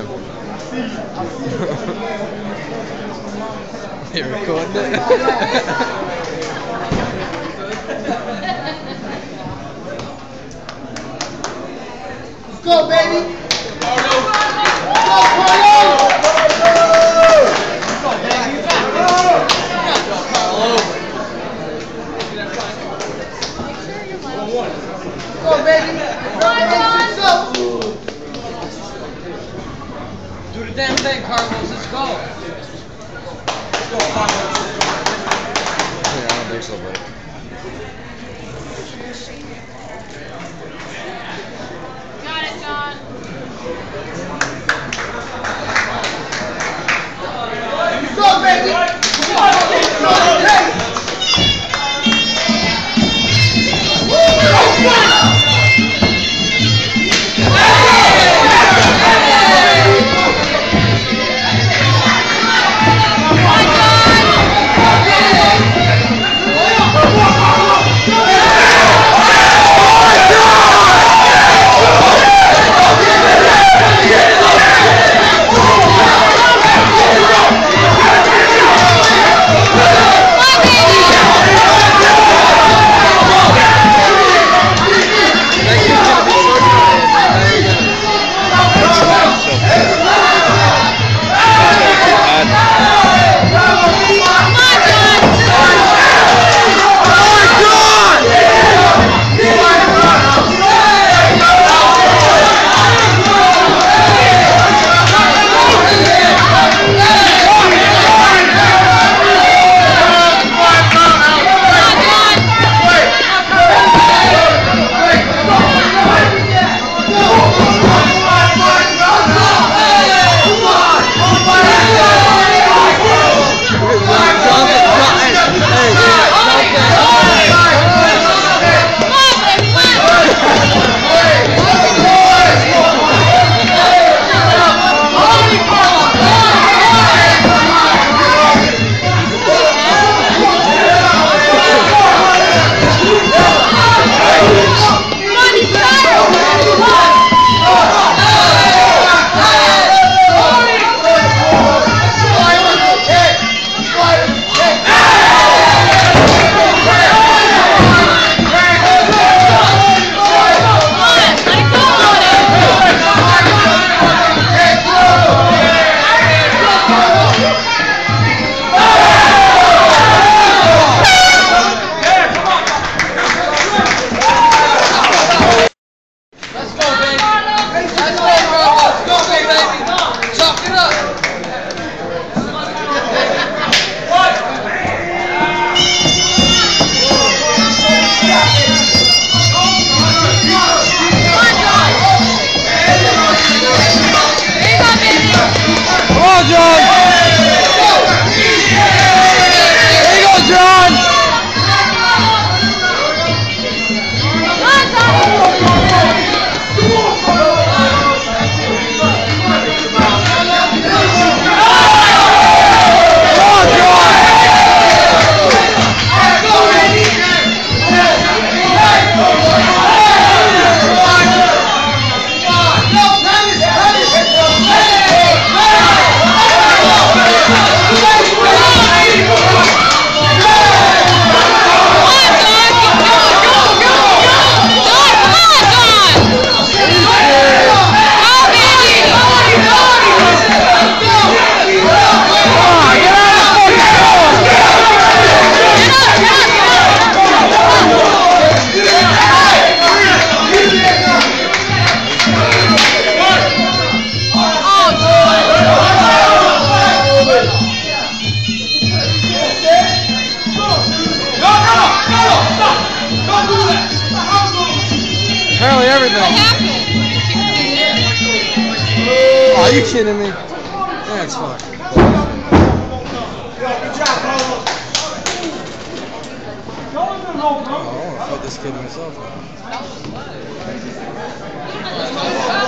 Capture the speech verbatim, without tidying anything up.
live. You're recording it? Let's go, baby! Go, baby! Do the damn thing, Carlos. Let's go. Let's go, Carlos. Yeah, I don't think so, buddy. Got it, John. Go, baby! Come on, hey! Apparently everything. What happened? Oh, are you kidding me? That's fucking. Oh, I want to put this kid myself.